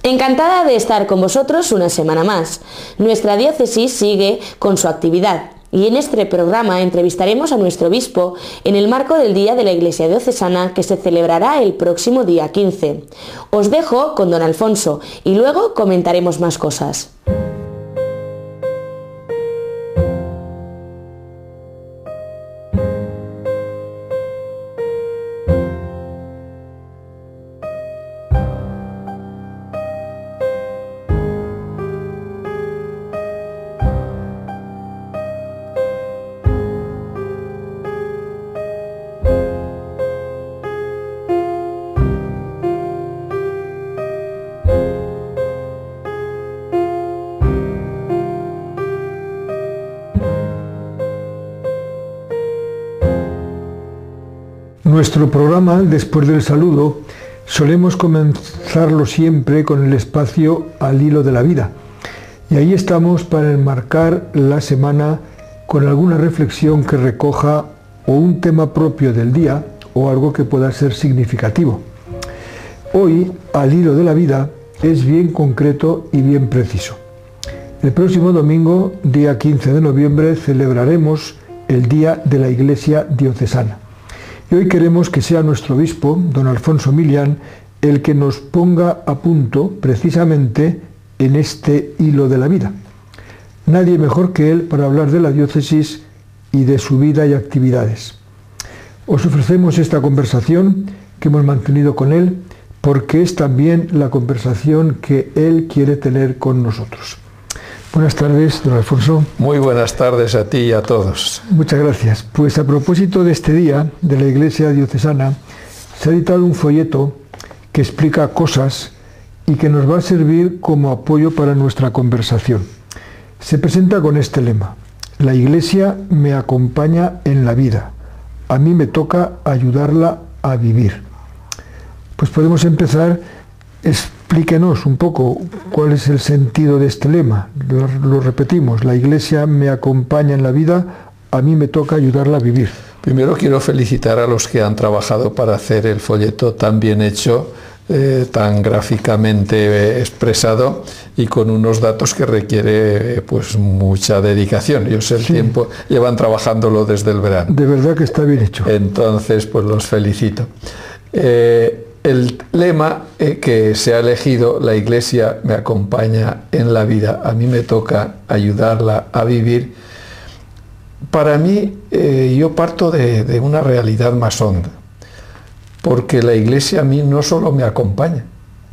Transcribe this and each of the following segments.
Encantada de estar con vosotros una semana más. Nuestra diócesis sigue con su actividad y en este programa entrevistaremos a nuestro obispo en el marco del Día de la Iglesia Diocesana que se celebrará el próximo día 15. Os dejo con don Alfonso y luego comentaremos más cosas. Nuestro programa, después del saludo, solemos comenzarlo siempre con el espacio Al hilo de la vida. Y ahí estamos para enmarcar la semana con alguna reflexión que recoja o un tema propio del día o algo que pueda ser significativo. Hoy, Al hilo de la vida, es bien concreto y bien preciso. El próximo domingo, día 15 de noviembre, celebraremos el Día de la Iglesia Diocesana. Y hoy queremos que sea nuestro obispo, don Alfonso Millán, el que nos ponga a punto precisamente en este hilo de la vida. Nadie mejor que él para hablar de la diócesis y de su vida y actividades. Os ofrecemos esta conversación que hemos mantenido con él porque es también la conversación que él quiere tener con nosotros. Buenas tardes, don Alfonso. Muy buenas tardes a ti y a todos. Muchas gracias. Pues a propósito de este día de la Iglesia Diocesana, se ha editado un folleto que explica cosas y que nos va a servir como apoyo para nuestra conversación. Se presenta con este lema: la Iglesia me acompaña en la vida. A mí me toca ayudarla a vivir. Pues podemos empezar. Explíquenos un poco cuál es el sentido de este lema. Lo repetimos: la Iglesia me acompaña en la vida, a mí me toca ayudarla a vivir. Primero quiero felicitar a los que han trabajado para hacer el folleto tan bien hecho, tan gráficamente expresado y con unos datos que requiere pues mucha dedicación. Yo sé el tiempo, llevan trabajándolo desde el verano. De verdad que está bien hecho. Entonces, pues los felicito. El lema que se ha elegido, la Iglesia me acompaña en la vida, a mí me toca ayudarla a vivir. Para mí, yo parto de una realidad más honda, porque la Iglesia a mí no solo me acompaña,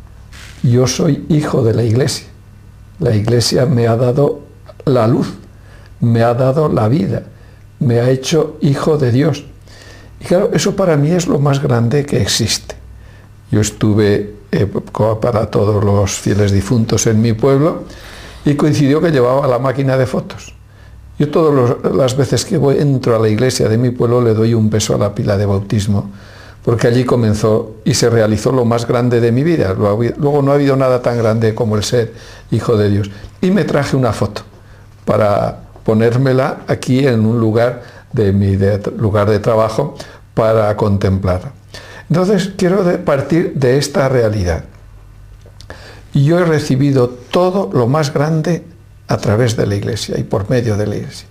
yo soy hijo de la Iglesia. La Iglesia me ha dado la luz, me ha dado la vida, me ha hecho hijo de Dios. Y claro, eso para mí es lo más grande que existe. Yo estuve para todos los fieles difuntos en mi pueblo y coincidió que llevaba la máquina de fotos. Yo todas las veces que entro a la iglesia de mi pueblo le doy un beso a la pila de bautismo, porque allí comenzó y se realizó lo más grande de mi vida. Luego no ha habido nada tan grande como el ser hijo de Dios. Y me traje una foto para ponérmela aquí en un lugar de mi lugar de trabajo para contemplarla. Entonces quiero partir de esta realidad. Yo he recibido todo lo más grande a través de la Iglesia y por medio de la Iglesia.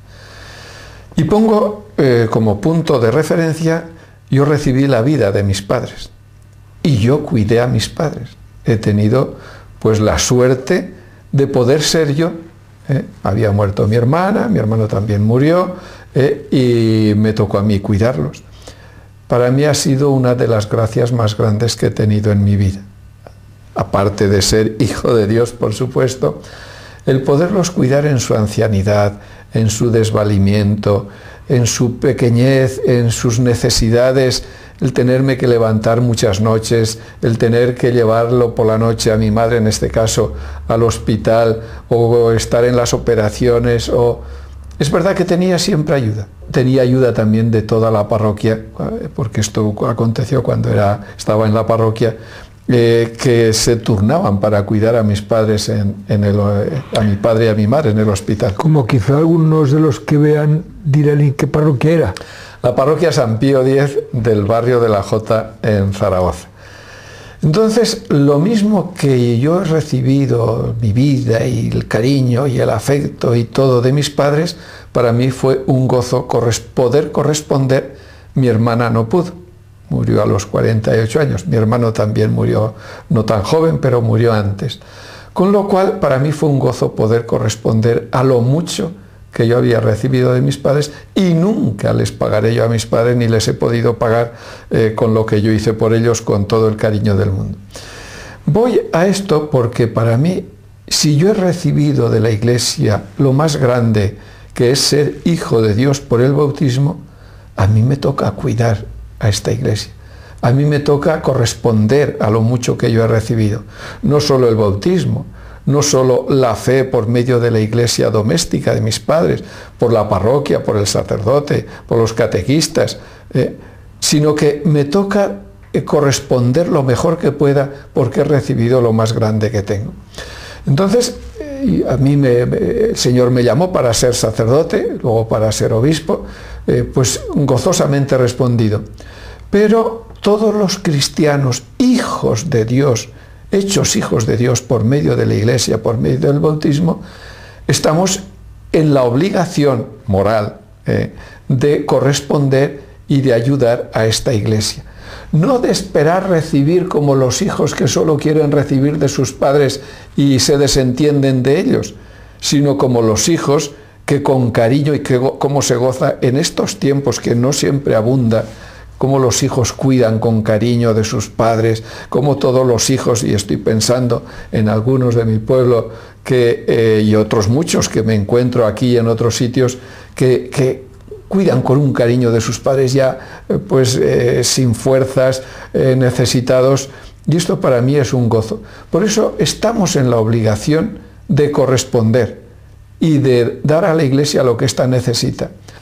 Y pongo como punto de referencia, yo recibí la vida de mis padres y yo cuidé a mis padres. He tenido pues la suerte de poder ser yo. Había muerto mi hermano también murió y me tocó a mí cuidarlos. Para mí ha sido una de las gracias más grandes que he tenido en mi vida. Aparte de ser hijo de Dios, por supuesto, el poderlos cuidar en su ancianidad, en su desvalimiento, en su pequeñez, en sus necesidades, el tenerme que levantar muchas noches, el tener que llevarlo por la noche a mi madre, en este caso, al hospital, o estar en las operaciones, Es verdad que tenía siempre ayuda. Tenía ayuda también de toda la parroquia, porque esto aconteció cuando estaba en la parroquia, que se turnaban para cuidar a mis padres, a mi padre y a mi madre en el hospital. Como quizá algunos de los que vean dirán en qué parroquia era. La parroquia San Pío X del barrio de la Jota en Zaragoza. Entonces, lo mismo que yo he recibido mi vida y el cariño y el afecto y todo de mis padres, para mí fue un gozo poder corresponder. Mi hermana no pudo, murió a los 48 años, mi hermano también murió no tan joven, pero murió antes. Con lo cual, para mí fue un gozo poder corresponder a lo mucho que yo había recibido de mis padres, y nunca les pagaré yo a mis padres, ni les he podido pagar con lo que yo hice por ellos, con todo el cariño del mundo. Voy a esto porque para mí, si yo he recibido de la Iglesia lo más grande, que es ser hijo de Dios por el bautismo, a mí me toca cuidar a esta Iglesia. A mí me toca corresponder a lo mucho que yo he recibido. No solo el bautismo, no solo la fe por medio de la iglesia doméstica de mis padres, por la parroquia, por el sacerdote, por los catequistas, sino que me toca corresponder lo mejor que pueda porque he recibido lo más grande que tengo. Entonces, a mí el Señor me llamó para ser sacerdote, luego para ser obispo, pues gozosamente respondido. Pero todos los cristianos, hijos de Dios, hechos hijos de Dios por medio de la Iglesia, por medio del bautismo, estamos en la obligación moral de corresponder y de ayudar a esta Iglesia. No de esperar recibir como los hijos que solo quieren recibir de sus padres y se desentienden de ellos, sino como los hijos que con cariño y que como se goza en estos tiempos que no siempre abunda, cómo los hijos cuidan con cariño de sus padres, cómo todos los hijos, y estoy pensando en algunos de mi pueblo y otros muchos que me encuentro aquí y en otros sitios, que cuidan con un cariño de sus padres ya sin fuerzas, necesitados, y esto para mí es un gozo. Por eso estamos en la obligación de corresponder y de dar a la Iglesia lo que ésta necesita.